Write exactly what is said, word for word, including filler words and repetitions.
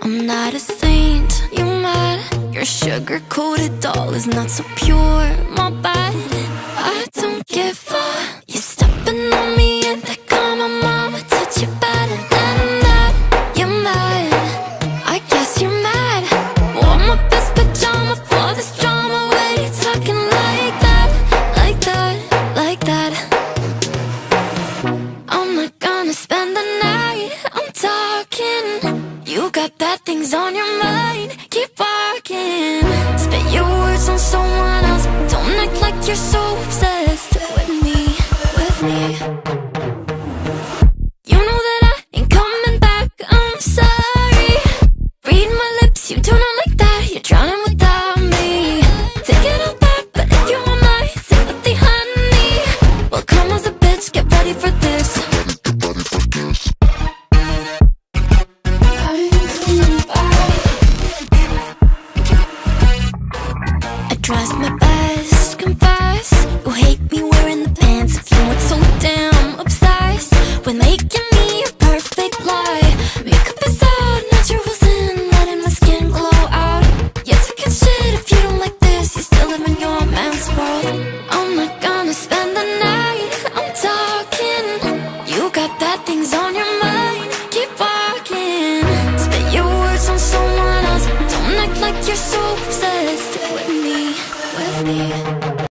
I'm not a saint, you mad? Your sugar-coated doll is not so pure, my bad. I don't give a, you stepping on me and they call my mama, touch you better than that. You're mad, I guess you're mad. Wore my best pajama for this drama. Why you talking like that, like that, like that? I'm not gonna spend the night, I'm talking. You got bad things on your mind, keep walking. Spit your words on someone else, don't act like you're so obsessed with me, with me. You know that I ain't coming back, I'm sorry. Read my lips, you do not like that, you're drowning without me. Take it all back, but if you want my sympathy, honey, well come as a bitch, get ready for this. Tries my best, confess. You hate me wearing the pants. If you weren't so damn obsessed with making me a perfect lie. Makeup is out, naturals in, letting my skin glow out. You're taking shit if you don't like this. You still live in your man's world. I'm not gonna spend the night, I'm talking. You got bad things on your mind, keep walking. Spit your words on someone else, don't act like you're so obsessed with me, with me.